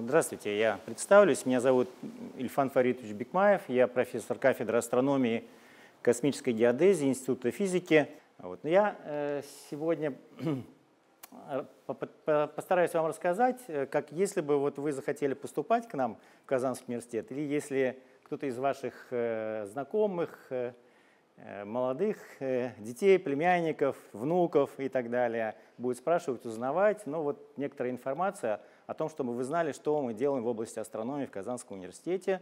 Здравствуйте, я представлюсь. Меня зовут Ильфан Фаритович Бикмаев. Я профессор кафедры астрономии, космической геодезии Института физики. Я сегодня постараюсь вам рассказать, как если бы вы захотели поступать к нам в Казанский университет, или если кто-то из ваших знакомых, молодых детей, племянников, внуков и так далее будет спрашивать, узнавать, некоторая информация о том, чтобы вы знали, что мы делаем в области астрономии в Казанском университете.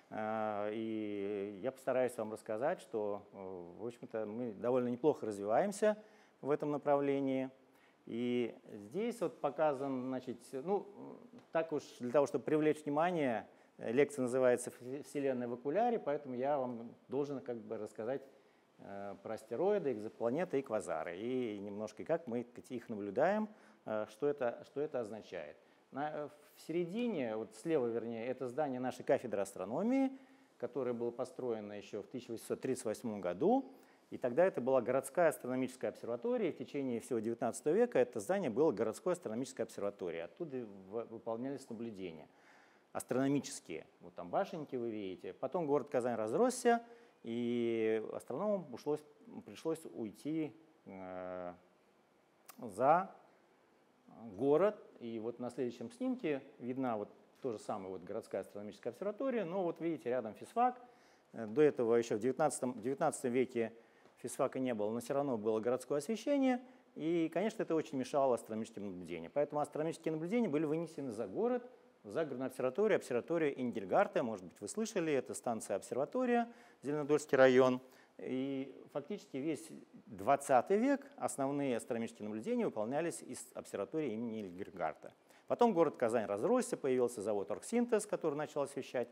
И я постараюсь вам рассказать, что, в общем-то, мы довольно неплохо развиваемся в этом направлении. И здесь показан, так уж для того, чтобы привлечь внимание, лекция называется «Вселенная в окуляре», поэтому я вам должен рассказать про астероиды, экзопланеты и квазары. И немножко, как мы их наблюдаем, что это означает. В середине, слева вернее, это здание нашей кафедры астрономии, которое было построено еще в 1838 году. И тогда это была городская астрономическая обсерватория. И в течение всего XIX века это здание было городской астрономической обсерваторией. Оттуда выполнялись наблюдения астрономические. Вот там башенки вы видите. Потом город Казань разросся, и астрономам пришлось уйти за город. И на следующем снимке видна то же самое городская астрономическая обсерватория. Но видите, рядом физфак. До этого еще в XIX веке физфака не было, но все равно было городское освещение. И, конечно, это очень мешало астрономическим наблюдениям. Поэтому астрономические наблюдения были вынесены за город, в загородную обсерваторию, обсерваторию Энгельгарта. Может быть, вы слышали, это станция обсерватория, Зеленодольский район. И фактически весь 20 век основные астрономические наблюдения выполнялись из обсерватории имени Энгельгарта. Потом город Казань разросся, появился завод «Оргсинтез», который начал освещать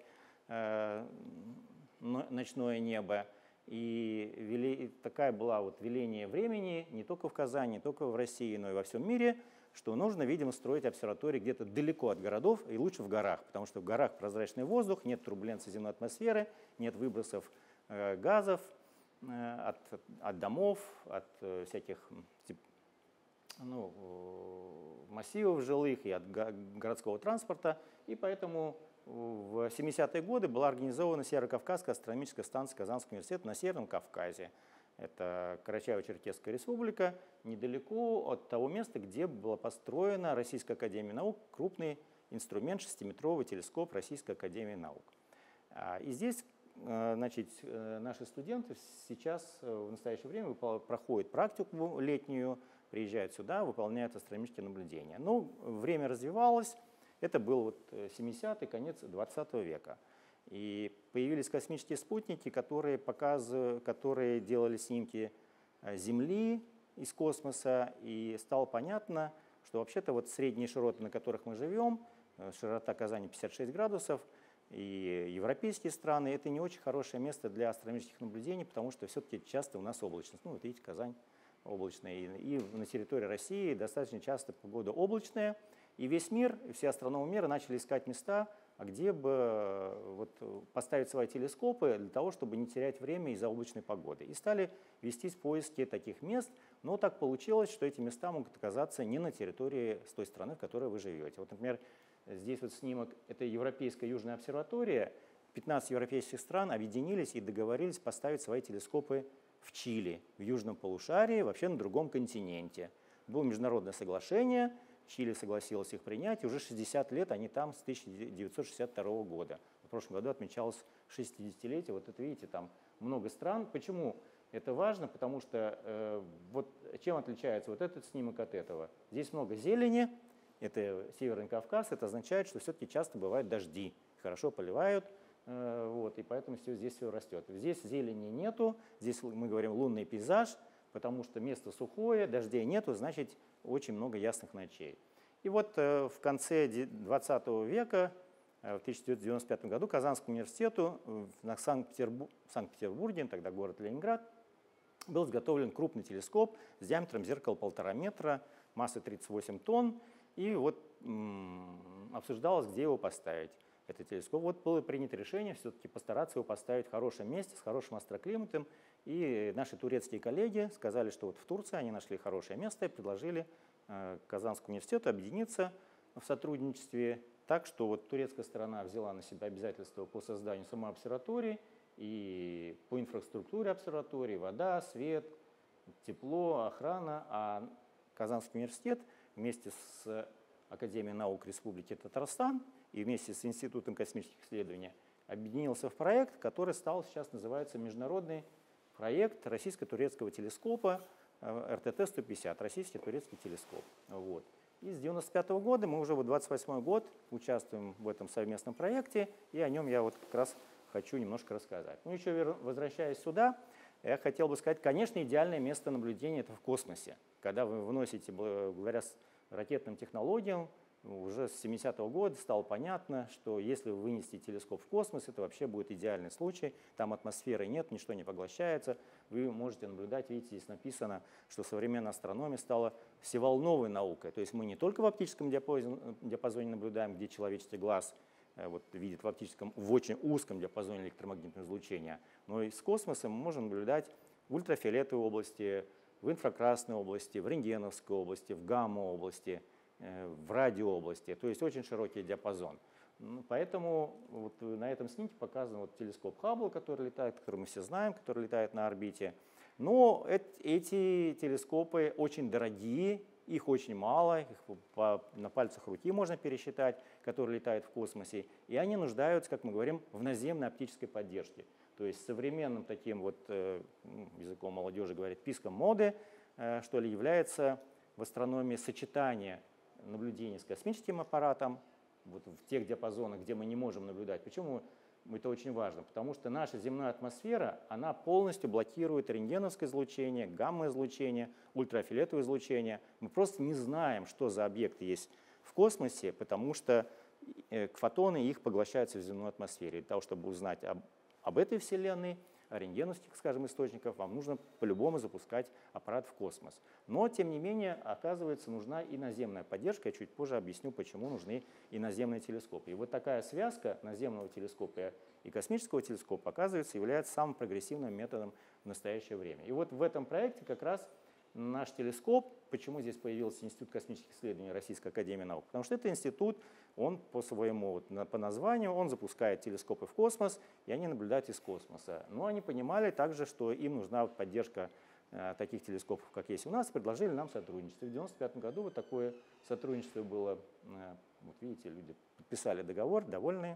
ночное небо. И такая была веление времени не только в Казани, не только в России, но и во всем мире, что нужно, видимо, строить обсерватории где-то далеко от городов и лучше в горах, потому что в горах прозрачный воздух, нет турбуленции земной атмосферы, нет выбросов газов от домов, от всяких массивов жилых и от городского транспорта. И поэтому в 70-е годы была организована Северо-Кавказская астрономическая станция Казанского университета на Северном Кавказе. Это Карачаево-Черкесская республика, недалеко от того места, где была построена Российская академия наук, крупный инструмент, 6-метровый телескоп Российской академии наук. И здесь наши студенты сейчас в настоящее время проходят практику летнюю, приезжают сюда, выполняют астрономические наблюдения. Но время развивалось, это был 70-й, конец 20 века. И появились космические спутники, которые делали снимки Земли из космоса, и стало понятно, что вообще-то средние широты, на которых мы живем, широта Казани 56 градусов, и европейские страны, это не очень хорошее место для астрономических наблюдений, потому что все-таки часто у нас облачность. Видите, Казань облачная, и на территории России достаточно часто погода облачная, и весь мир, все астрономы мира начали искать места, где бы поставить свои телескопы для того, чтобы не терять время из-за облачной погоды. И стали вестись поиски таких мест, но так получилось, что эти места могут оказаться не на территории с той страны, в которой вы живете. Например, здесь снимок, это Европейская Южная обсерватория. 15 европейских стран объединились и договорились поставить свои телескопы в Чили, в южном полушарии, вообще на другом континенте. Было международное соглашение, Чили согласилась их принять, и уже 60 лет они там с 1962 года. В прошлом году отмечалось 60-летие. Это видите, там много стран. Почему это важно? Потому что чем отличается этот снимок от этого? Здесь много зелени, это Северный Кавказ, это означает, что все-таки часто бывают дожди, хорошо поливают, и поэтому здесь все растет. Здесь зелени нету, здесь мы говорим лунный пейзаж, потому что место сухое, дождей нету, значит очень много ясных ночей. И в конце 20 века, в 1995 году, Казанскому университету в Санкт-Петербурге, тогда город Ленинград, был изготовлен крупный телескоп с диаметром зеркала 1,5 метра, массой 38 тонн, и обсуждалось, где его поставить. Этот телескоп. Было принято решение все-таки постараться его поставить в хорошем месте, с хорошим астроклиматом. И наши турецкие коллеги сказали, что в Турции они нашли хорошее место и предложили Казанскому университету объединиться в сотрудничестве Так что вот турецкая сторона взяла на себя обязательства по созданию самой обсерватории и по инфраструктуре обсерватории, вода, свет, тепло, охрана, а Казанский университет вместе с Академией наук Республики Татарстан и вместе с Институтом космических исследований объединился в проект, который стал сейчас называется международный проект российско-турецкого телескопа РТТ-150, российский турецкий телескоп. Вот. И с 1995 года мы уже 28 год участвуем в этом совместном проекте, и о нем я вот как раз хочу немножко рассказать. Ну, еще возвращаясь сюда, я хотел бы сказать, конечно, идеальное место наблюдения – это в космосе. Когда вы вносите, благодаря ракетным технологиям, уже с 70-го года стало понятно, что если вы вынесете телескоп в космос, это вообще будет идеальный случай. Там атмосферы нет, ничто не поглощается. Вы можете наблюдать, видите, здесь написано, что современная астрономия стала всеволновой наукой. То есть мы не только в оптическом диапазоне наблюдаем, где человеческий глаз вот, видит в очень узком диапазоне электромагнитного излучения, но и с космосом мы можем наблюдать в ультрафиолетовой области, в инфракрасной области, в рентгеновской области, в гамма-области, в радиообласти, то есть очень широкий диапазон. Поэтому вот на этом снимке показан вот телескоп Хаббл, который летает, который мы все знаем, который летает на орбите. Но эти телескопы очень дорогие, их очень мало, их на пальцах руки можно пересчитать, которые летают в космосе, и они нуждаются, как мы говорим, в наземной оптической поддержке. То есть современным таким вот языком молодежи говорит писком моды, что ли, является в астрономии сочетание наблюдения с космическим аппаратом вот в тех диапазонах, где мы не можем наблюдать. Почему это очень важно? Потому что наша земная атмосфера, она полностью блокирует рентгеновское излучение, гамма-излучение, ультрафиолетовое излучение. Мы просто не знаем, что за объекты есть в космосе, потому что фотоны их поглощаются в земной атмосфере. Для того, чтобы узнать об этой Вселенной, о рентгеновских, скажем, источниках, вам нужно по-любому запускать аппарат в космос. Но, тем не менее, оказывается, нужна и наземная поддержка. Я чуть позже объясню, почему нужны и наземные телескопы. И вот такая связка наземного телескопа и космического телескопа, оказывается, является самым прогрессивным методом в настоящее время. И вот в этом проекте как раз наш телескоп, почему здесь появился Институт космических исследований Российской академии наук? Потому что это институт, он по своему, по названию, он запускает телескопы в космос, и они наблюдают из космоса. Но они понимали также, что им нужна поддержка таких телескопов, как есть у нас, предложили нам сотрудничество. В 1995 году вот такое сотрудничество было, вот видите, люди подписали договор, довольные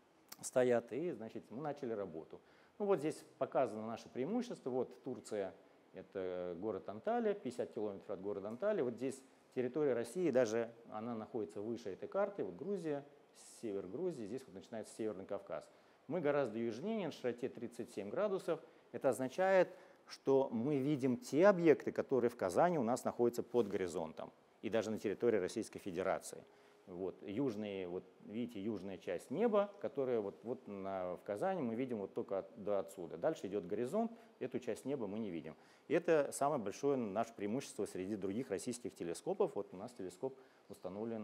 стоят, и, значит, мы начали работу. Ну вот здесь показано наше преимущество, вот Турция. Это город Анталия, 50 километров от города Анталия. Вот здесь территория России, даже она находится выше этой карты. Вот Грузия, север Грузии, здесь вот начинается Северный Кавказ. Мы гораздо южнее, на широте 37 градусов. Это означает, что мы видим те объекты, которые в Казани у нас находятся под горизонтом. И даже на территории Российской Федерации. Вот, южные, вот видите, южная часть неба, которая в Казани мы видим вот только до отсюда. Дальше идет горизонт, эту часть неба мы не видим. И это самое большое наше преимущество среди других российских телескопов. Вот у нас телескоп установлен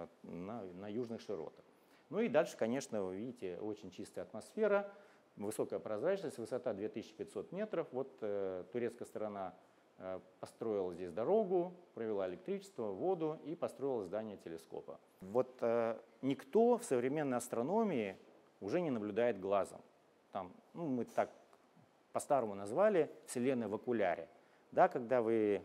на южных широтах. Ну и дальше, конечно, вы видите, очень чистая атмосфера, высокая прозрачность, высота 2500 метров. Вот турецкая сторона построила здесь дорогу, провела электричество, воду и построила здание телескопа. Вот никто в современной астрономии уже не наблюдает глазом. Там, ну, мы так по-старому назвали Вселенная в окуляре. Да, когда вы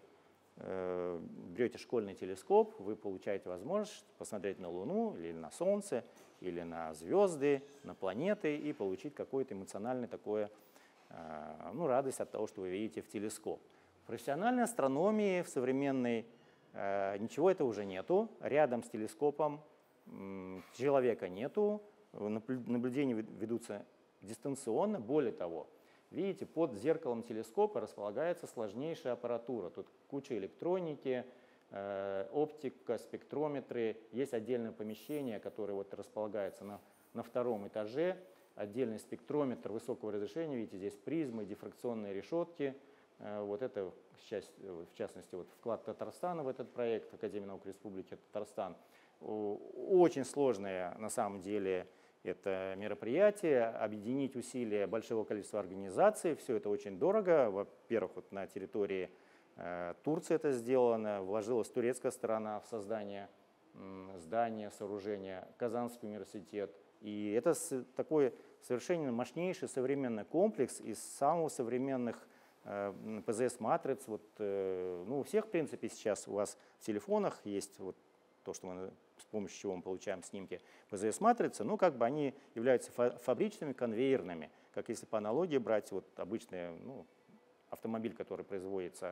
берете школьный телескоп, вы получаете возможность посмотреть на Луну или на Солнце, или на звезды, на планеты и получить какое-то эмоциональное такое, радость от того, что вы видите в телескоп. В профессиональной астрономии, в современной, ничего этого уже нету. Рядом с телескопом человека нету, наблюдения ведутся дистанционно. Более того, видите, под зеркалом телескопа располагается сложнейшая аппаратура. Тут куча электроники, оптика, спектрометры. Есть отдельное помещение, которое вот располагается на втором этаже. Отдельный спектрометр высокого разрешения. Видите, здесь призмы, дифракционные решетки. Вот это, в частности, вот вклад Татарстана в этот проект, Академии наук Республики Татарстан. Очень сложное, на самом деле, это мероприятие, объединить усилия большого количества организаций. Все это очень дорого. Во-первых, вот на территории Турции это сделано, вложилась турецкая сторона в создание здания, сооружения, Казанский университет. И это такой совершенно мощнейший современный комплекс из самых современных ПЗС-матриц. Вот, ну, у всех, в принципе, сейчас у вас в телефонах есть вот то, что мы, с помощью чего мы получаем снимки ПЗС-матрицы, ну, как бы они являются фабричными, конвейерными, как если по аналогии брать вот обычный, ну, автомобиль, который производится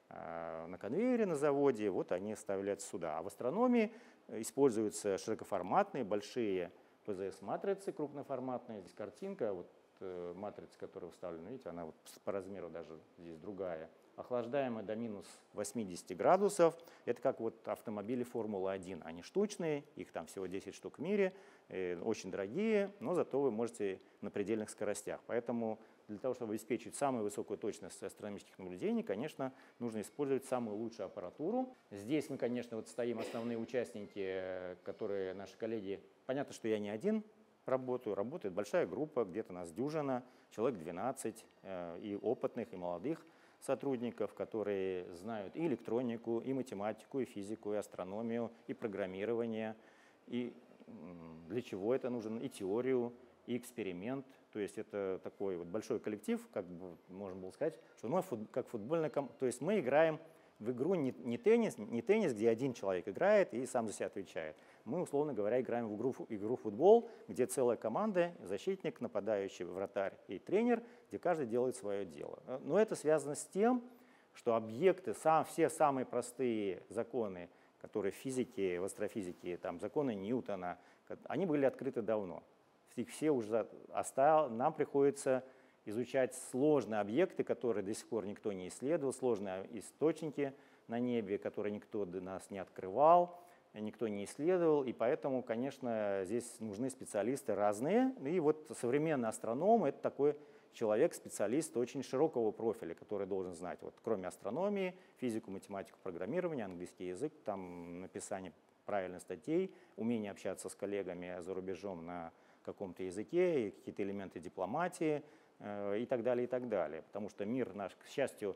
на конвейере на заводе, вот они вставляются сюда. А в астрономии используются широкоформатные, большие ПЗС-матрицы, крупноформатные. Здесь картинка, вот матрица, которая вставлена, видите, она вот по размеру даже здесь другая. Охлаждаемая до минус 80 градусов. Это как вот автомобили Формулы-1. Они штучные, их там всего 10 штук в мире, очень дорогие, но зато вы можете на предельных скоростях. Поэтому для того, чтобы обеспечить самую высокую точность астрономических наблюдений, конечно, нужно использовать самую лучшую аппаратуру. Здесь мы, конечно, вот стоим основные участники, которые наши коллеги. Понятно, что я не один работаю, работает большая группа, где-то нас дюжина, человек 12, и опытных, и молодых сотрудников, которые знают и электронику, и математику, и физику, и астрономию, и программирование, и для чего это нужно, и теорию, и эксперимент. То есть это такой вот большой коллектив, как бы можно было сказать, что мы как футбольная команда. То есть мы играем в игру не теннис, где один человек играет и сам за себя отвечает. Мы, условно говоря, играем в игру футбол, где целая команда, защитник, нападающий, вратарь и тренер, где каждый делает свое дело. Но это связано с тем, что объекты, все самые простые законы, которые в физике, в астрофизике, там, законы Ньютона, они были открыты давно. Их все уже оставил, нам приходится изучать сложные объекты, которые до сих пор никто не исследовал, сложные источники на небе, которые никто до нас не открывал, никто не исследовал, и поэтому, конечно, здесь нужны специалисты разные. И вот современный астроном – это такой человек, специалист очень широкого профиля, который должен знать, вот, кроме астрономии, физику, математику, программирование, английский язык, там, написание правильных статей, умение общаться с коллегами за рубежом на каком-то языке, и какие-то элементы дипломатии и так далее, и так далее. Потому что мир наш, к счастью,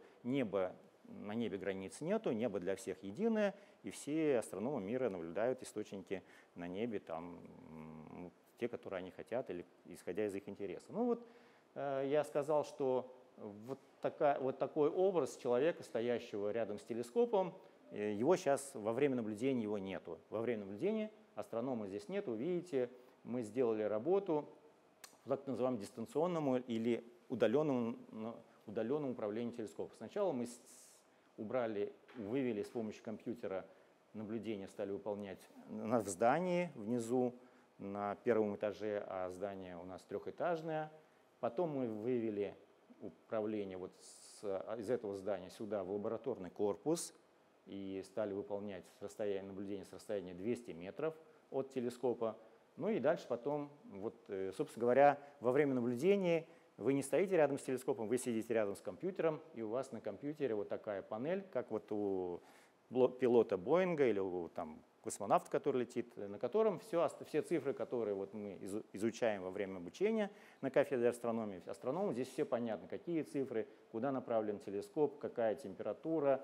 на небе границ нету, небо для всех единое, и все астрономы мира наблюдают источники на небе, там, те, которые они хотят, или исходя из их интересов. Ну вот я сказал, что вот такой образ человека, стоящего рядом с телескопом, его сейчас во время наблюдения его нету. Во время наблюдения астронома здесь нету, видите, мы сделали работу по так называемому дистанционному или удаленному управлению телескопом. Сначала мы вывели с помощью компьютера наблюдения, стали выполнять в здании внизу на первом этаже, а здание у нас трехэтажное. Потом мы вывели управление вот из этого здания сюда в лабораторный корпус и стали выполнять наблюдение с расстояния 200 метров от телескопа. Ну и дальше потом, вот, собственно говоря, во время наблюдения вы не стоите рядом с телескопом, вы сидите рядом с компьютером, и у вас на компьютере вот такая панель, как вот у пилота Боинга или у космонавта, который летит, на котором все цифры, которые вот мы изучаем во время обучения на кафедре астрономии, астроному здесь все понятно, какие цифры, куда направлен телескоп, какая температура,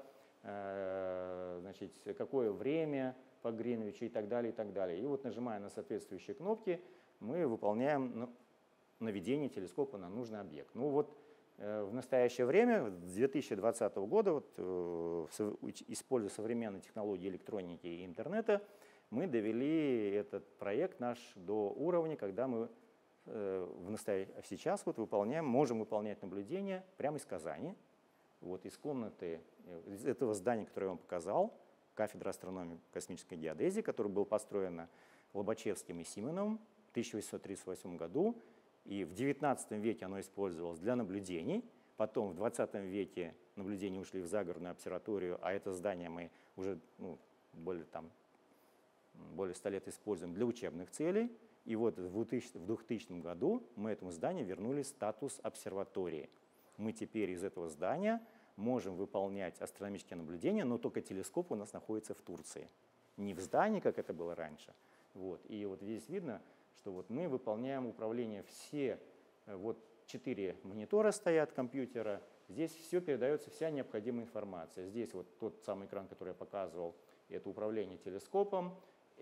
значит, какое время по Гринвичу и так далее, и так далее. И вот, нажимая на соответствующие кнопки, мы выполняем наведение телескопа на нужный объект. Ну вот в настоящее время, с 2020 года, используя современные технологии электроники и интернета, мы довели этот проект наш до уровня, когда мы сейчас можем выполнять наблюдения прямо из Казани, вот из комнаты, из этого здания, которое я вам показал, кафедра астрономии и космической геодезии, которая была построена Лобачевским и Симоновым в 1838 году. И в XIX веке оно использовалось для наблюдений. Потом в XX веке наблюдения ушли в загородную обсерваторию, а это здание мы уже более 100 лет используем для учебных целей. И вот в 2000 году мы этому зданию вернули статус обсерватории. Мы теперь из этого здания можем выполнять астрономические наблюдения, но только телескоп у нас находится в Турции. Не в здании, как это было раньше. Вот. И вот здесь видно, что вот мы выполняем управление вот 4 монитора стоят компьютера, здесь все передается, вся необходимая информация. Здесь вот тот самый экран, который я показывал, это управление телескопом,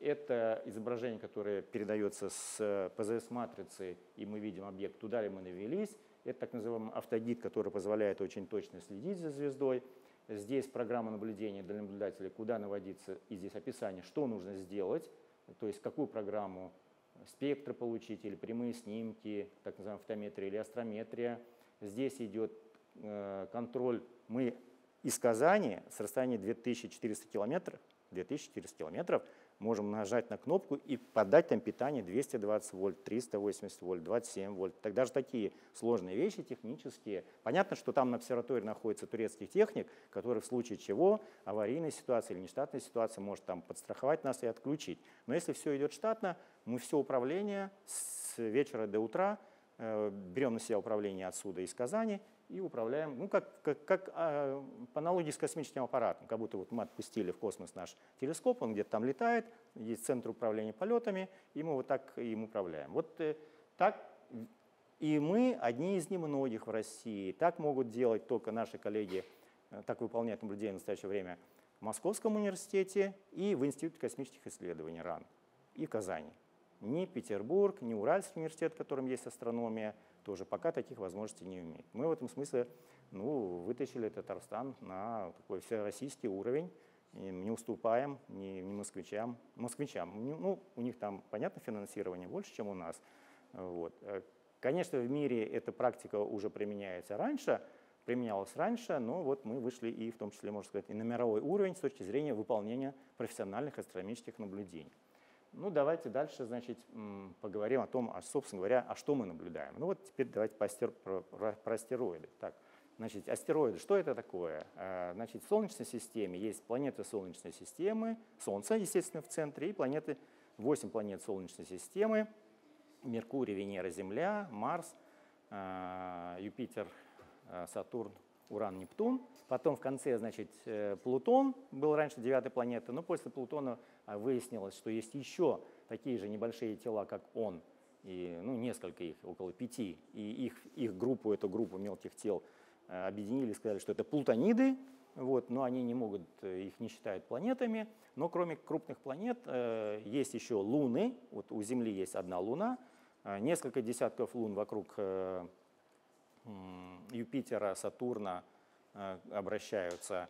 Это изображение, которое передается с ПЗС-матрицы, и мы видим объект, туда ли мы навелись. Это так называемый автогид, который позволяет очень точно следить за звездой. Здесь программа наблюдения для наблюдателя, куда наводиться, и здесь описание, что нужно сделать, то есть какую программу, спектры получить, или прямые снимки, так называемая фотометрия или астрометрия. Здесь идет контроль. Мы из Казани с расстояния 2400 километров можем нажать на кнопку и подать там питание 220 вольт, 380 вольт, 27 вольт. Так даже такие сложные вещи технические. Понятно, что там на обсерватории находится турецкий техник, который в случае чего, аварийной ситуации или нештатной ситуации, может там подстраховать нас и отключить. Но если все идет штатно, мы все управление с вечера до утра берем на себя управление отсюда из Казани и управляем, ну, как по аналогии с космическим аппаратом, как будто вот мы отпустили в космос наш телескоп, он где-то там летает, есть центр управления полетами, и мы вот так им управляем. Вот так и мы одни из немногих в России. Так могут делать только наши коллеги, так выполняют наблюдения в настоящее время в Московском университете и в Институте космических исследований РАН, и в Казани. Ни Петербург, ни Уральский университет, в котором есть астрономия, тоже пока таких возможностей не имеет. Мы в этом смысле вытащили Татарстан на такой всероссийский уровень, не уступаем ни москвичам. У них там, понятно, финансирование больше, чем у нас. Вот. Конечно, в мире эта практика уже применялась раньше, но вот мы вышли и в том числе, можно сказать, и на мировой уровень с точки зрения выполнения профессиональных астрономических наблюдений. Ну, давайте дальше, значит, поговорим о том, собственно говоря, что мы наблюдаем. Ну вот теперь давайте про астероиды. Так, значит, астероиды, что это такое? Значит, в Солнечной системе есть планеты Солнечной системы, Солнце, естественно, в центре, и 8 планет Солнечной системы: Меркурий, Венера, Земля, Марс, Юпитер, Сатурн, Уран, Нептун. Потом в конце, значит, Плутон был раньше 9-й планетой, но после Плутона выяснилось, что есть еще такие же небольшие тела, как он, и, несколько их, около 5, и их группу, эту группу мелких тел объединили и сказали, что это плутониды, вот, но они их не считают планетами. Но кроме крупных планет есть еще луны. Вот у Земли есть одна луна, несколько десятков лун вокруг Юпитера, Сатурна обращаются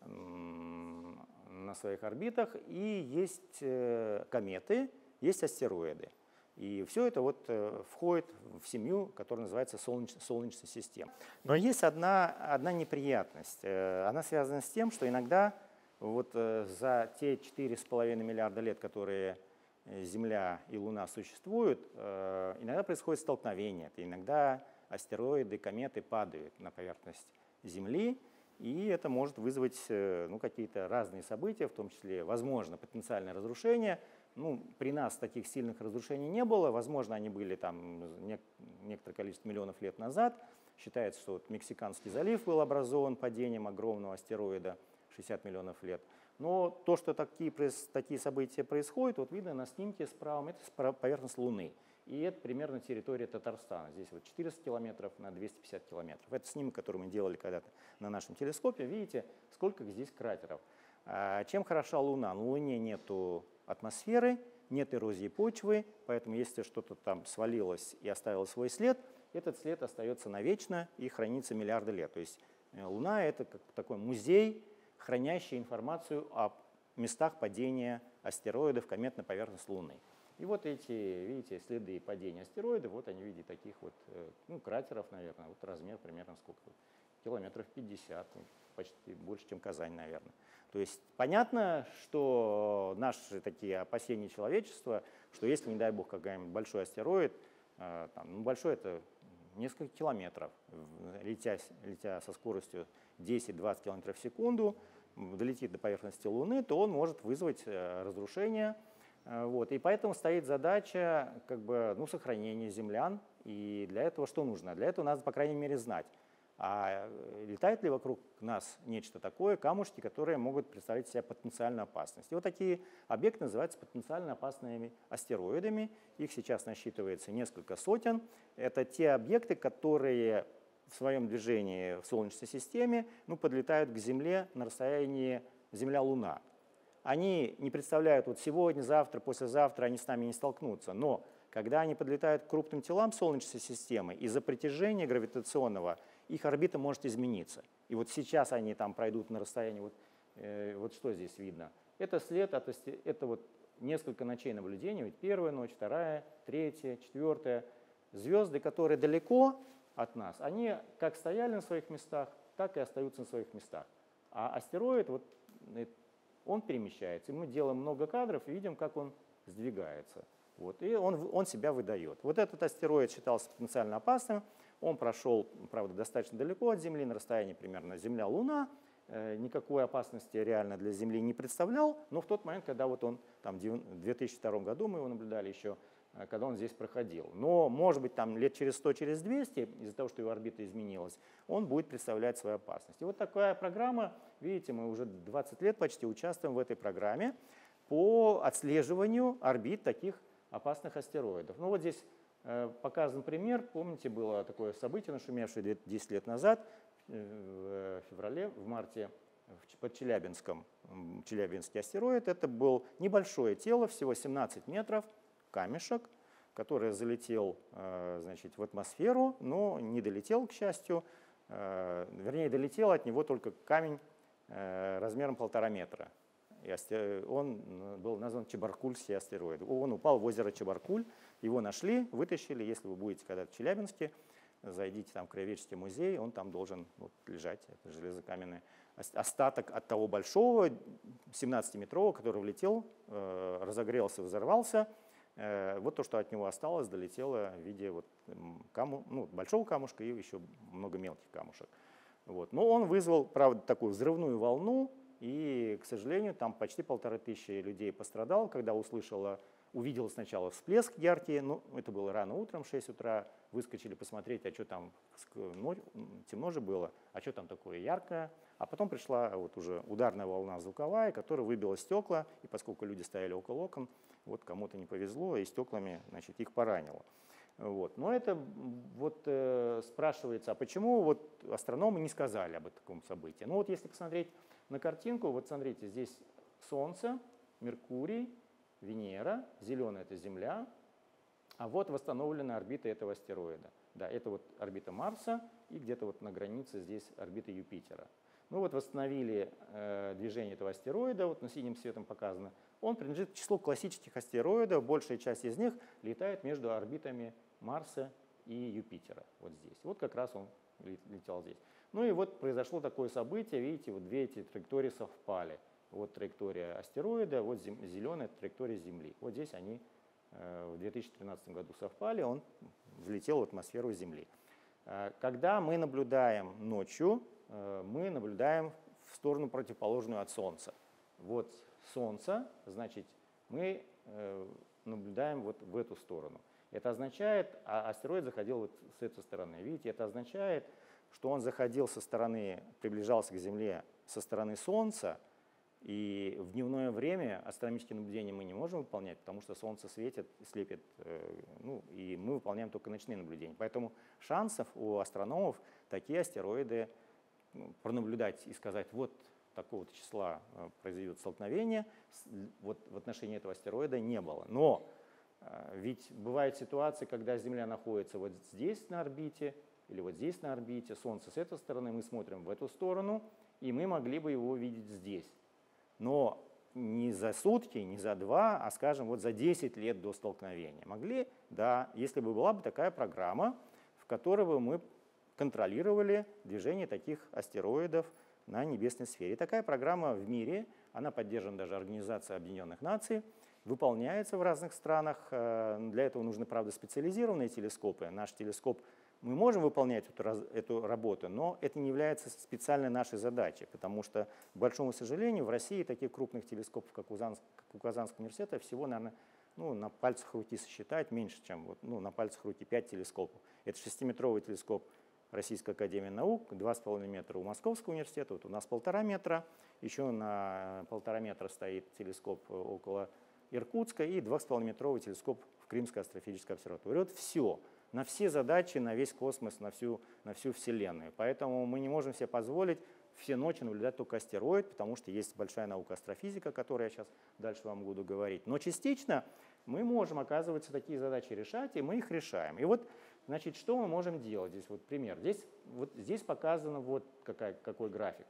на своих орбитах, и есть кометы, есть астероиды. И все это входит в семью, которая называется Солнечная система. Но есть одна неприятность. Она связана с тем, что иногда за те 4,5 миллиарда лет, которые Земля и Луна существуют, иногда происходит столкновение. Иногда астероиды, кометы падают на поверхность Земли, и это может вызвать какие-то разные события, в том числе, возможно, потенциальное разрушение. При нас таких сильных разрушений не было, возможно, они были там некоторое количество миллионов лет назад. Считается, что Мексиканский залив был образован падением огромного астероида 60 миллионов лет. Но то, что такие события происходят, видно на снимке справа, это поверхность Луны. И это примерно территория Татарстана. Здесь 400 километров на 250 километров. Это снимок, который мы делали когда-то на нашем телескопе. Видите, сколько здесь кратеров. Чем хороша Луна? На Луне нету атмосферы, нет эрозии почвы, поэтому если что-то там свалилось и оставило свой след, этот след остается навечно и хранится миллиарды лет. То есть Луна — это как такой музей, хранящий информацию о местах падения астероидов, комет на поверхность Луны. И вот эти, видите, следы падения астероидов, они в виде таких кратеров, наверное, размер примерно сколько? Километров 50, почти больше, чем Казань, наверное. То есть понятно, что наши такие опасения человечества, что если, не дай бог, какой-нибудь большой астероид, большой — это несколько километров, летя со скоростью 10-20 километров в секунду, долетит до поверхности Луны, то он может вызвать разрушение. И поэтому стоит задача сохранения землян. И для этого что нужно? Для этого надо, по крайней мере, знать, а летает ли вокруг нас нечто такое, камушки, которые могут представлять себя потенциальную опасность. И такие объекты называются потенциально опасными астероидами. Их сейчас насчитывается несколько сотен. Это те объекты, которые в своем движении в Солнечной системе подлетают к Земле на расстоянии Земля-Луна. они не представляют, вот сегодня, завтра, послезавтра они с нами не столкнутся. Но когда они подлетают к крупным телам Солнечной системы, из-за притяжения гравитационного их орбита может измениться. И вот сейчас они там пройдут на расстоянии, вот что здесь видно. Это след, это вот несколько ночей наблюдения, ведь первая ночь, вторая, третья, четвертая. Звезды, которые далеко от нас, они как стояли на своих местах, так и остаются на своих местах. А астероид, вот, он перемещается. И мы делаем много кадров и видим, как он сдвигается. Вот, и он себя выдает. Вот этот астероид считался потенциально опасным. Он прошел, правда, достаточно далеко от Земли, на расстоянии примерно Земля-Луна. Никакой опасности реально для Земли не представлял. Но в тот момент, когда вот он, там, в 2002 году мы его наблюдали еще, когда он здесь проходил. Но, может быть, там лет через 100, через 200, из-за того, что его орбита изменилась, он будет представлять свою опасность. И вот такая программа, видите, мы уже 20 лет почти участвуем в этой программе по отслеживанию орбит таких опасных астероидов. Ну вот здесь показан пример. Помните, было такое событие, нашумевшее 10 лет назад, в феврале, в марте, под Челябинском. Челябинский астероид. Это был небольшое тело, всего 17 метров, камешек, который залетел, значит, в атмосферу, но не долетел, к счастью. Вернее, долетел от него только камень размером 1,5 метра. И он был назван Чебаркульский астероид. Он упал в озеро Чебаркуль, его нашли, вытащили. Если вы будете когда-то в Челябинске, зайдите там в Краеведческий музей, он там должен вот лежать, это железокаменный остаток от того большого, 17-метрового, который влетел, разогрелся, взорвался. Вот то, что от него осталось, долетело в виде вот большого камушка и еще много мелких камушек. Вот. Но он вызвал, правда, такую взрывную волну, и, к сожалению, там почти 1500 людей пострадало, когда увидел сначала всплеск яркий, ну, это было рано утром, 6 утра, выскочили посмотреть, а что там, темно же было, а что там такое яркое. А потом пришла вот уже ударная волна звуковая, которая выбила стекла, и поскольку люди стояли около окон, вот кому-то не повезло, и стеклами, значит, их поранило. Вот. Но это вот спрашивается, а почему вот астрономы не сказали об таком событии? Ну вот если посмотреть на картинку, вот смотрите, здесь Солнце, Меркурий, Венера, зеленая это Земля, а вот восстановлена орбита этого астероида. Да, это вот орбита Марса и где-то вот на границе здесь орбита Юпитера. Ну вот восстановили движение этого астероида, вот на синим цветом показано. Он принадлежит к числу классических астероидов, большая часть из них летает между орбитами Марса и Юпитера, вот здесь. Вот как раз он летел здесь. Ну и вот произошло такое событие, видите, вот две эти траектории совпали. Вот траектория астероида, вот зеленая траектория Земли. Вот здесь они в 2013 году совпали, он влетел в атмосферу Земли. Когда мы наблюдаем ночью, мы наблюдаем в сторону противоположную от Солнца. Вот Солнце, значит, мы наблюдаем вот в эту сторону. Это означает, а астероид заходил вот с этой стороны. Видите, это означает, что он заходил со стороны, приближался к Земле со стороны Солнца, и в дневное время астрономические наблюдения мы не можем выполнять, потому что Солнце светит, слепит, ну, и мы выполняем только ночные наблюдения. Поэтому шансов у астрономов такие астероиды пронаблюдать и сказать, вот такого-то числа произойдет столкновение, вот в отношении этого астероида не было. Но ведь бывают ситуации, когда Земля находится вот здесь на орбите, или вот здесь на орбите, Солнце с этой стороны, мы смотрим в эту сторону, и мы могли бы его видеть здесь. Но не за сутки, не за 2, а, скажем, вот за 10 лет до столкновения. Могли, да, если бы была бы такая программа, в которой бы мы контролировали движение таких астероидов на небесной сфере. И такая программа в мире, она поддержана даже Организацией Объединенных Наций, выполняется в разных странах. Для этого нужны, правда, специализированные телескопы. Наш телескоп, мы можем выполнять эту работу, но это не является специальной нашей задачей, потому что, к большому сожалению, в России таких крупных телескопов, как у Казанского университета, всего, наверное, ну, на пальцах руки сосчитать меньше, чем вот, ну, на пальцах руки 5 телескопов. Это 6-метровый телескоп Российской академии наук, 2,5 метра у Московского университета, вот у нас 1,5 метра, еще на 1,5 метра стоит телескоп около Иркутска и 2,5-метровый телескоп в Крымской астрофизической обсерватории. Вот все, на все задачи, на весь космос, на всю Вселенную. Поэтому мы не можем себе позволить все ночи наблюдать только астероид, потому что есть большая наука астрофизика, о которой я сейчас дальше вам буду говорить. Но частично мы можем, оказывается, такие задачи решать, и мы их решаем. И вот, значит, что мы можем делать? Здесь вот пример. Здесь показано вот какой график.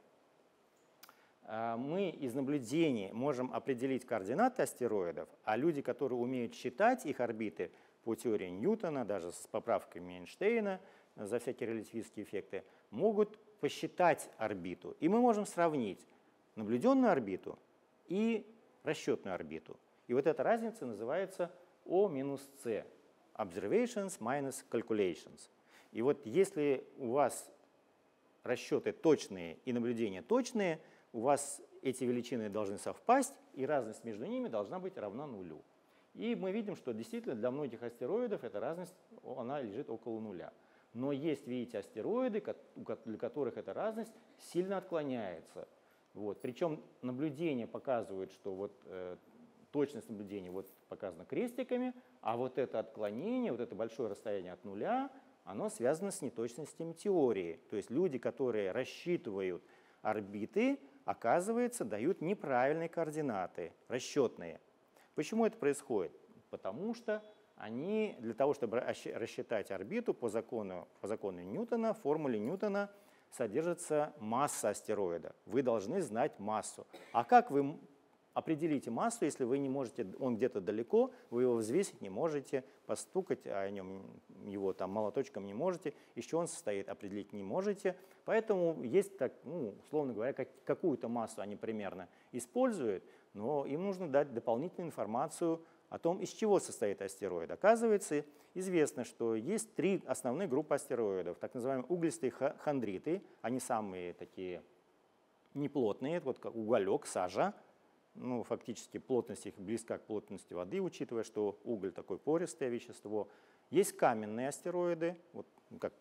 Мы из наблюдений можем определить координаты астероидов, а люди, которые умеют считать их орбиты по теории Ньютона, даже с поправками Эйнштейна за всякие релятивистские эффекты, могут посчитать орбиту. И мы можем сравнить наблюденную орбиту и расчетную орбиту. И вот эта разница называется O минус C. Observations minus calculations. И вот если у вас расчеты точные и наблюдения точные, у вас эти величины должны совпасть, и разность между ними должна быть равна нулю. И мы видим, что действительно для многих астероидов эта разность она лежит около нуля. Но есть, видите, астероиды, для которых эта разность сильно отклоняется. Вот. Причем наблюдения показывают, что вот, точность наблюдения вот показана крестиками, а вот это отклонение, вот это большое расстояние от нуля, оно связано с неточностями теории. То есть люди, которые рассчитывают орбиты, оказывается, дают неправильные координаты, расчетные. Почему это происходит? Потому что они, для того, чтобы рассчитать орбиту по закону Ньютона, в формуле Ньютона содержится масса астероида. Вы должны знать массу. А как вы определите массу, если вы не можете, он где-то далеко, вы его взвесить не можете, постукать о нем, его там молоточком не можете, из чего он состоит, определить не можете. Поэтому есть, так, условно говоря, какую-то массу они примерно используют, но им нужно дать дополнительную информацию о том, из чего состоит астероид. Оказывается, известно, что есть три основные группы астероидов, так называемые углистые хондриты, они самые такие неплотные, вот как уголек, сажа. Фактически плотность их близка к плотности воды, учитывая, что уголь такое пористое вещество. Есть каменные астероиды, вот как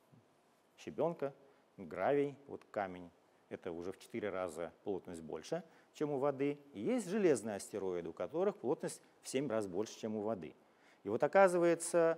щебенка, гравий, вот камень. Это уже в 4 раза плотность больше, чем у воды. И есть железные астероиды, у которых плотность в 7 раз больше, чем у воды. И вот оказывается,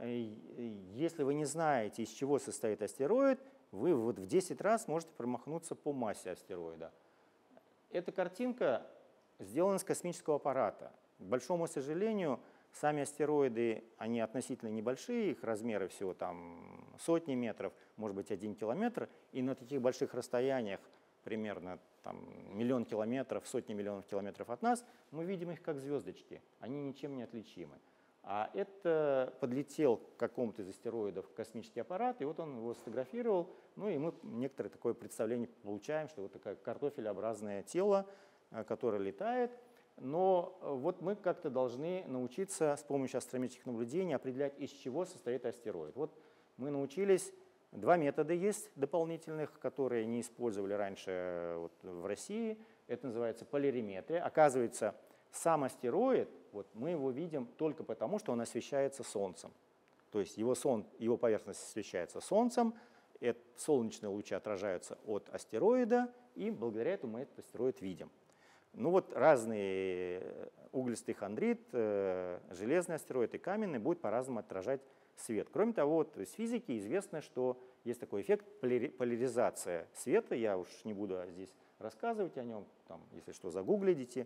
если вы не знаете, из чего состоит астероид, вы вот в 10 раз можете промахнуться по массе астероида. Эта картинка сделана с космического аппарата. К большому сожалению, сами астероиды, они относительно небольшие, их размеры всего там сотни метров, может быть 1 километр, и на таких больших расстояниях, примерно там, 1 миллион километров, сотни миллионов километров от нас, мы видим их как звездочки, они ничем не отличимы. А это подлетел к какому-то из астероидов космический аппарат, и вот он его сфотографировал, и мы некоторое такое представление получаем, что вот такое картофелеобразное тело, которое летает. Но вот мы как-то должны научиться с помощью астрономических наблюдений определять, из чего состоит астероид. Вот мы научились, 2 метода есть дополнительных, которые не использовали раньше вот в России. Это называется полариметрия. Оказывается, сам астероид, вот мы его видим только потому, что он освещается Солнцем. То есть его поверхность освещается Солнцем, солнечные лучи отражаются от астероида, и благодаря этому мы этот астероид видим. Разные углистый хондрит, железный астероид и каменный будут по-разному отражать свет. Кроме того, вот из физики известно, что есть такой эффект поляризация света. Я уж не буду здесь рассказывать о нем. Там, если что, загуглите,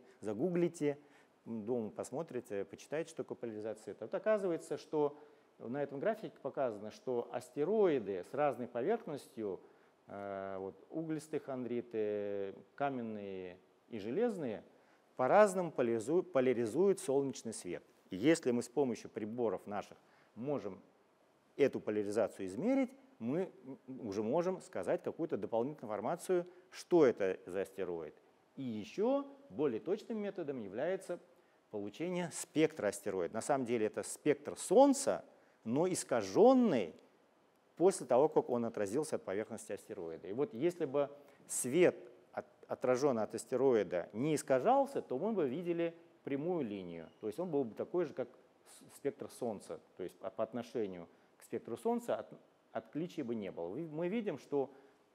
дома посмотрите, почитайте, что такое поляризация света. Вот оказывается, что на этом графике показано, что астероиды с разной поверхностью, углистые хондриты, каменные и железные, по-разному поляризуют солнечный свет. И если мы с помощью приборов наших можем эту поляризацию измерить, мы уже можем сказать какую-то дополнительную информацию, что это за астероид. И еще более точным методом является получение спектра астероида. На самом деле это спектр Солнца, но искаженный после того, как он отразился от поверхности астероида. И вот если бы свет, отраженный от астероида, не искажался, то мы бы видели прямую линию. То есть он был бы такой же, как спектр Солнца. То есть по отношению к спектру Солнца отличий бы не было. Мы видим, что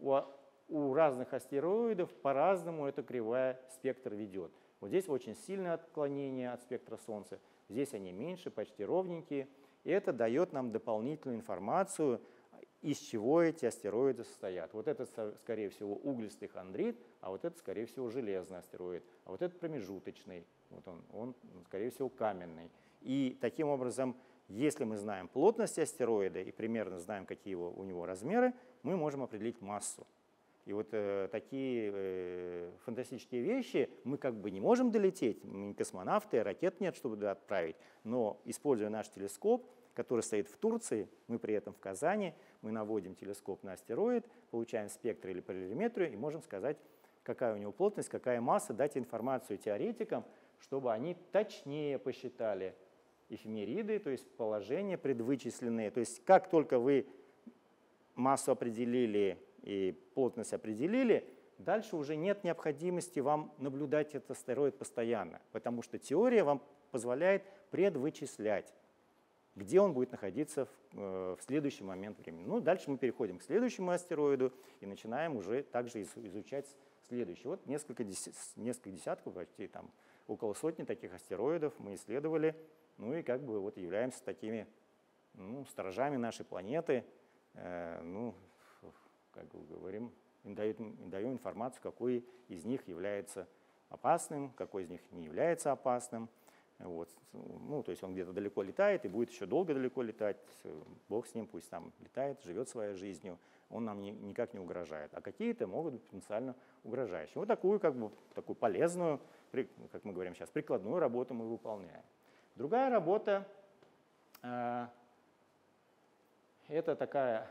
у разных астероидов по-разному эта кривая спектр ведет. Вот здесь очень сильное отклонение от спектра Солнца, здесь они меньше, почти ровненькие. И это дает нам дополнительную информацию из чего эти астероиды состоят. Вот это, скорее всего, углистый хондрит, а вот это, скорее всего, железный астероид, а вот это промежуточный, вот он, скорее всего, каменный. И таким образом, если мы знаем плотность астероида и примерно знаем, какие у него размеры, мы можем определить массу. И вот такие фантастические вещи мы как бы не можем долететь, мы не космонавты, ракет нет, чтобы туда отправить, но используя наш телескоп, который стоит в Турции, мы при этом в Казани, мы наводим телескоп на астероид, получаем спектр или полариметрию и можем сказать, какая у него плотность, какая масса, дать информацию теоретикам, чтобы они точнее посчитали эфемериды, то есть положения предвычисленные. То есть как только вы массу определили и плотность определили, дальше уже нет необходимости вам наблюдать этот астероид постоянно, потому что теория вам позволяет предвычислять, где он будет находиться в следующий момент времени. Ну, дальше мы переходим к следующему астероиду и начинаем уже также изучать следующий. Вот несколько десятков, почти там около сотни таких астероидов мы исследовали, ну и как бы вот являемся такими сторожами нашей планеты, как бы говорим, даем информацию, какой из них является опасным, какой из них не является опасным. Вот. Ну, то есть он где-то далеко летает и будет еще долго далеко летать. Бог с ним, пусть там летает, живет своей жизнью, он нам никак не угрожает. А какие-то могут быть потенциально угрожающие. Вот такую, такую полезную, как мы говорим сейчас, прикладную работу мы выполняем. Другая работа это такая,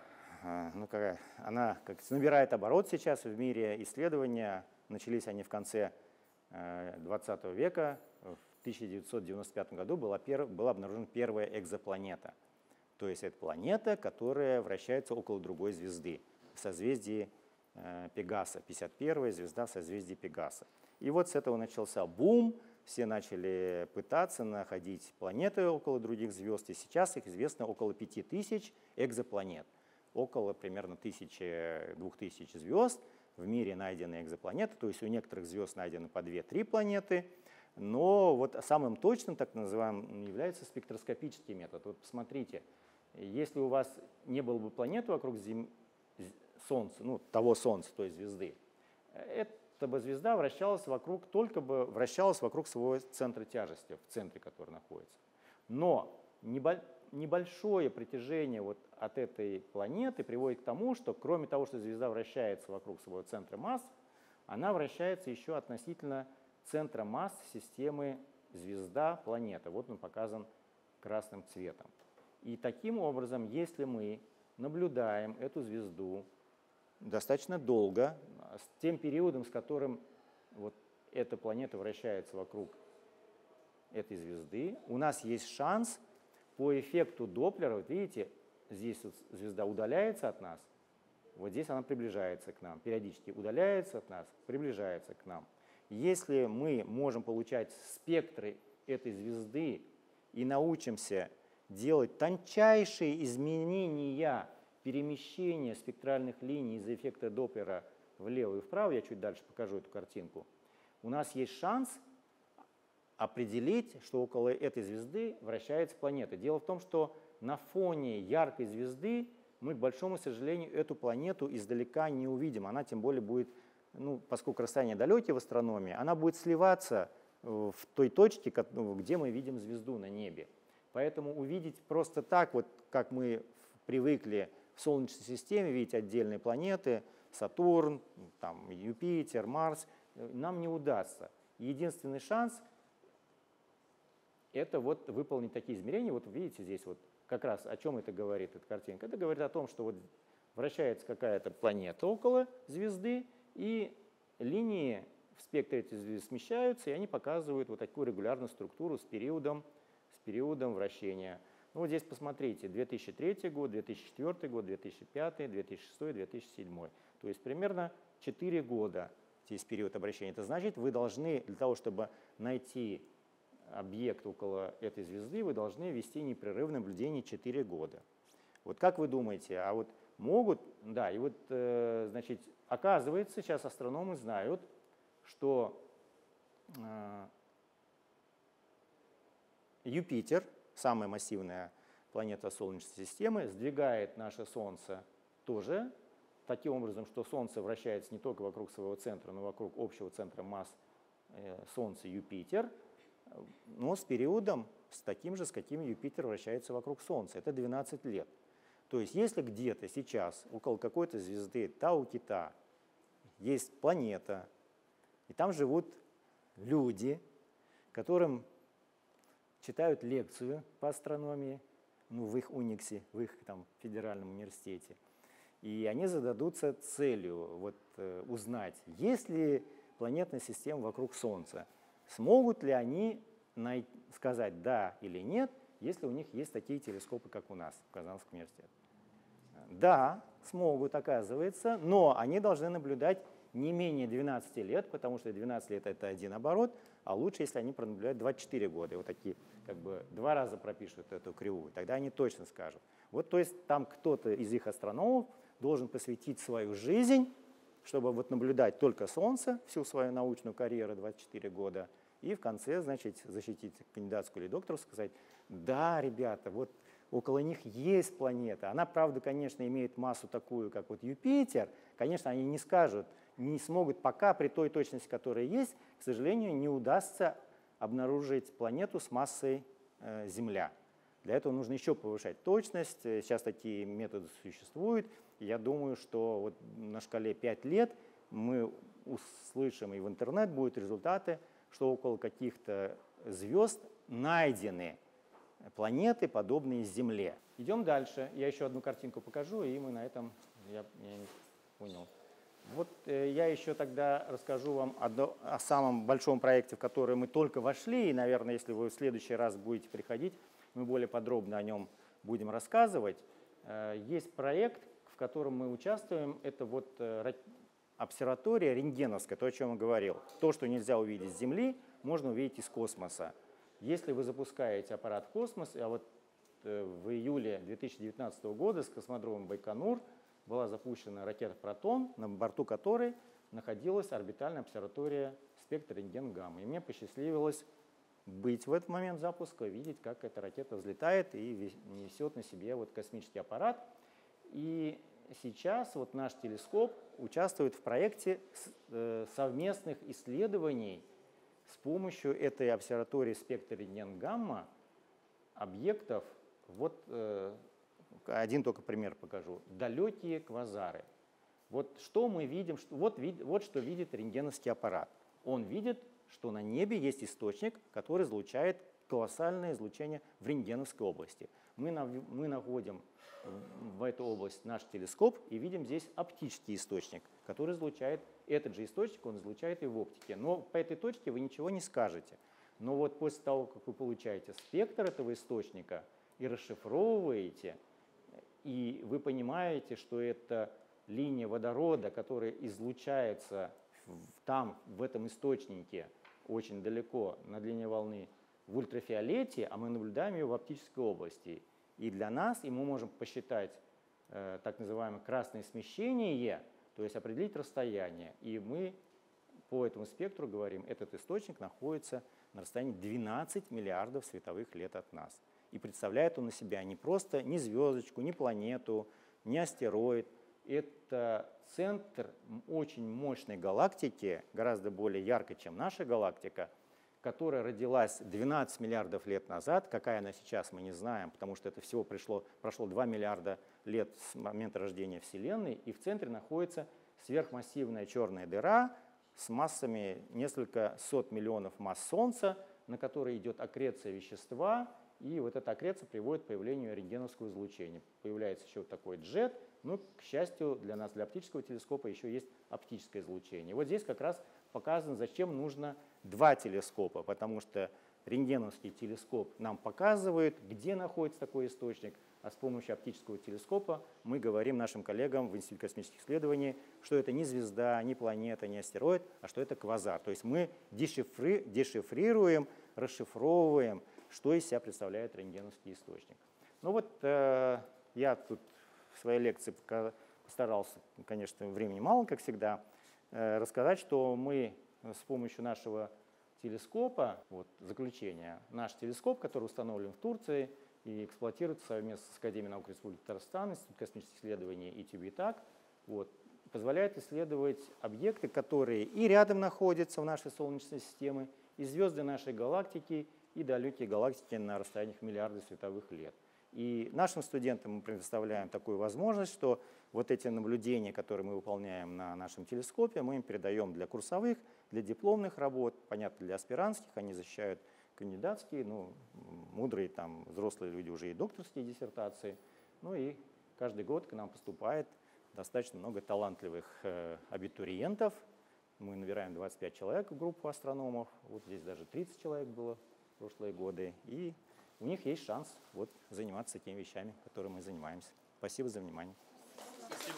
она набирает оборот сейчас в мире. Исследования начались они в конце 20 века. В 1995 году была обнаружена первая экзопланета. То есть это планета, которая вращается около другой звезды в созвездии Пегаса, 51-я звезда в созвездии Пегаса. И вот с этого начался бум, все начали пытаться находить планеты около других звезд, и сейчас их известно около 5000 экзопланет. Около примерно 1000-2000 звезд в мире найдены экзопланеты, то есть у некоторых звезд найдены по 2-3 планеты, но вот самым точным, так называемым, является спектроскопический метод. Вот посмотрите, если у вас не было бы планеты вокруг Солнца, того Солнца, той звезды, эта бы звезда только бы вращалась вокруг своего центра тяжести, в центре который находится. Но небольшое притяжение вот от этой планеты приводит к тому, что кроме того, что звезда вращается вокруг своего центра масс, она вращается еще относительно центра масс системы звезда-планета. Вот он показан красным цветом. И таким образом, если мы наблюдаем эту звезду достаточно долго, с тем периодом, с которым вот эта планета вращается вокруг этой звезды, у нас есть шанс по эффекту Доплера, вот видите, здесь вот звезда удаляется от нас, вот здесь она приближается к нам, периодически удаляется от нас, приближается к нам. Если мы можем получать спектры этой звезды и научимся делать тончайшие изменения, перемещения спектральных линий из-за эффекта Доплера влево и вправо, я чуть дальше покажу эту картинку, у нас есть шанс определить, что около этой звезды вращается планета. Дело в том, что на фоне яркой звезды мы, к большому сожалению, эту планету издалека не увидим. Она тем более будет, поскольку расстояние далекие в астрономии, она будет сливаться в той точке, где мы видим звезду на небе. Поэтому увидеть просто так, вот как мы привыкли в Солнечной системе видеть отдельные планеты, Сатурн, там, Юпитер, Марс, нам не удастся. Единственный шанс – это вот выполнить такие измерения. Вот видите здесь вот как раз о чем это говорит, эта картинка. Это говорит о том, что вот вращается какая-то планета около звезды, и линии в спектре этой звезды смещаются, и они показывают вот такую регулярную структуру с периодом вращения. Ну, вот здесь посмотрите, 2003 год, 2004 год, 2005, 2006, 2007. То есть примерно 4 года здесь период обращения. Это значит, вы должны, для того, чтобы найти объект около этой звезды, вы должны вести непрерывное наблюдение 4 года. Вот как вы думаете, а вот могут, да, и вот, значит, оказывается, сейчас астрономы знают, что Юпитер, самая массивная планета Солнечной системы, сдвигает наше Солнце тоже таким образом, что Солнце вращается не только вокруг своего центра, но и вокруг общего центра масс Солнца Юпитер, но с периодом с таким же, с каким Юпитер вращается вокруг Солнца. Это 12 лет. То есть если где-то сейчас около какой-то звезды Тау-Кита есть планета, и там живут люди, которым читают лекцию по астрономии, ну, в их униксе, в их там федеральном университете, и они зададутся целью узнать, есть ли планетная система вокруг Солнца. Смогут ли они сказать да или нет, если у них есть такие телескопы, как у нас в Казанском университете? Да, смогут, оказывается, но они должны наблюдать не менее 12 лет, потому что 12 лет – это один оборот, а лучше, если они пронаблюдают 24 года. И вот такие как бы 2 раза пропишут эту кривую, тогда они точно скажут. Вот, то есть там кто-то из их астрономов должен посвятить свою жизнь, чтобы вот наблюдать только Солнце всю свою научную карьеру 24 года, и в конце, значит, защитить кандидатскую или докторскую, сказать: да, ребята, вот около них есть планета. Она, правда, конечно, имеет массу такую, как вот Юпитер. Конечно, они не скажут, не смогут пока при той точности, которая есть, к сожалению, не удастся обнаружить планету с массой Земля. Для этого нужно еще повышать точность. Сейчас такие методы существуют. Я думаю, что вот на шкале 5 лет мы услышим, и в интернет будут результаты, что около каких-то звезд найдены планеты, подобные Земле. Идем дальше. Я еще одну картинку покажу, и мы на этом, я не понял. Вот я еще тогда расскажу вам о самом большом проекте, в который мы только вошли, и, наверное, если вы в следующий раз будете приходить, мы более подробно о нем будем рассказывать. Есть проект, в котором мы участвуем, это вот обсерватория рентгеновская, то, о чем я говорил. То, что нельзя увидеть с Земли, можно увидеть из космоса. Если вы запускаете аппарат в космос, а вот в июле 2019 года с космодрома Байконур была запущена ракета «Протон», на борту которой находилась орбитальная обсерватория спектра рентген-гамма. И мне посчастливилось быть в этот момент запуска, видеть, как эта ракета взлетает и несет на себе вот космический аппарат. И сейчас вот наш телескоп участвует в проекте совместных исследований с помощью этой обсерватории спектра рентген-гамма объектов, вот один только пример покажу, далекие квазары. Вот что мы видим, вот что видит рентгеновский аппарат. Он видит, что на небе есть источник, который излучает колоссальное излучение в рентгеновской области. Мы находим в эту область наш телескоп и видим здесь оптический источник, который излучает этот же источник, он излучает и в оптике. Но по этой точке вы ничего не скажете. Но вот после того, как вы получаете спектр этого источника и расшифровываете, и вы понимаете, что это линия водорода, которая излучается там, в этом источнике, очень далеко на длине волны, в ультрафиолете, а мы наблюдаем ее в оптической области. И для нас, и мы можем посчитать так называемое красное смещение, то есть определить расстояние. И мы по этому спектру говорим, этот источник находится на расстоянии 12 миллиардов световых лет от нас. И представляет он из себя не просто ни звездочку, ни планету, ни астероид. Это центр очень мощной галактики, гораздо более яркой, чем наша галактика, которая родилась 12 миллиардов лет назад. Какая она сейчас, мы не знаем, потому что это всего прошло 2 миллиарда лет с момента рождения Вселенной. И в центре находится сверхмассивная черная дыра с массами несколько сот миллионов масс Солнца, на которой идет аккреция вещества. И вот эта аккреция приводит к появлению рентгеновского излучения. Появляется еще вот такой джет. Ну, к счастью, для нас, для оптического телескопа, еще есть оптическое излучение. Вот здесь как раз показано, зачем нужно 2 телескопа, потому что рентгеновский телескоп нам показывает, где находится такой источник, а с помощью оптического телескопа мы говорим нашим коллегам в Институте космических исследований, что это не звезда, не планета, не астероид, а что это квазар. То есть мы дешифрируем, расшифровываем, что из себя представляет рентгеновский источник. Ну вот я тут в своей лекции постарался, конечно, времени мало, как всегда, рассказать, что мы с помощью нашего телескопа, вот заключение, наш телескоп, который установлен в Турции, и эксплуатируется совместно с Академией наук Республики Татарстан, Институт космических исследований и ТÜБИТАК. Вот. Позволяет исследовать объекты, которые и рядом находятся в нашей Солнечной системе, и звезды нашей галактики, и далекие галактики на расстояниях миллиарды световых лет. И нашим студентам мы предоставляем такую возможность, что вот эти наблюдения, которые мы выполняем на нашем телескопе, мы им передаем для курсовых, для дипломных работ, понятно, для аспирантских, они защищают кандидатские, ну, мудрые там взрослые люди уже и докторские диссертации. Ну и каждый год к нам поступает достаточно много талантливых абитуриентов. Мы набираем 25 человек в группу астрономов, вот здесь даже 30 человек было в прошлые годы, и у них есть шанс вот заниматься теми вещами, которыми мы занимаемся. Спасибо за внимание. Спасибо.